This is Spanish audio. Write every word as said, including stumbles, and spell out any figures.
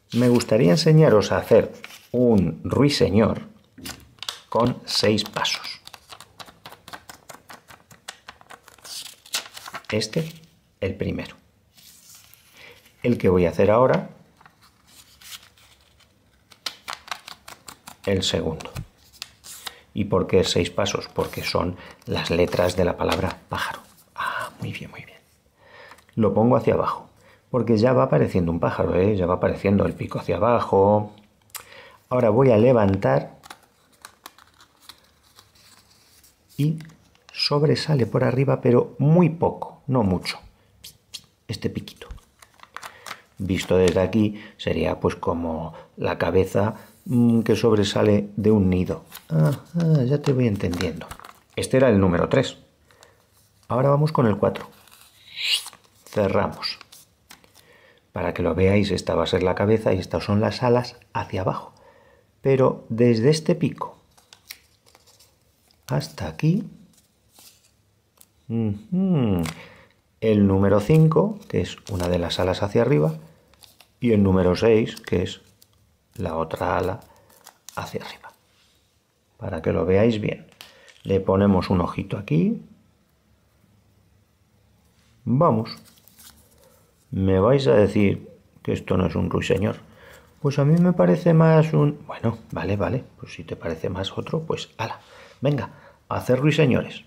me gustaría enseñaros a hacer un ruiseñor con seis pasos. Este, el primero. El que voy a hacer ahora, el segundo. ¿Y por qué seis pasos? Porque son las letras de la palabra pájaro. Ah, muy bien, muy bien. Lo pongo hacia abajo, porque ya va apareciendo un pájaro, ¿eh? Ya va apareciendo el pico hacia abajo. Ahora voy a levantar y sobresale por arriba, pero muy poco, no mucho, este piquito. Visto desde aquí sería pues como la cabeza mmm, que sobresale de un nido. Ah, ah, ya te voy entendiendo. Este era el número tres. Ahora vamos con el cuatro. Cerramos. Para que lo veáis, esta va a ser la cabeza y estas son las alas hacia abajo. Pero desde este pico hasta aquí, uh-huh, el número cinco, que es una de las alas hacia arriba, y el número seis, que es la otra ala hacia arriba. Para que lo veáis bien. Le ponemos un ojito aquí. Vamos. ¿Me vais a decir que esto no es un ruiseñor? Pues a mí me parece más un... Bueno, vale, vale. Pues si te parece más otro, pues ala. Venga, a hacer ruiseñores.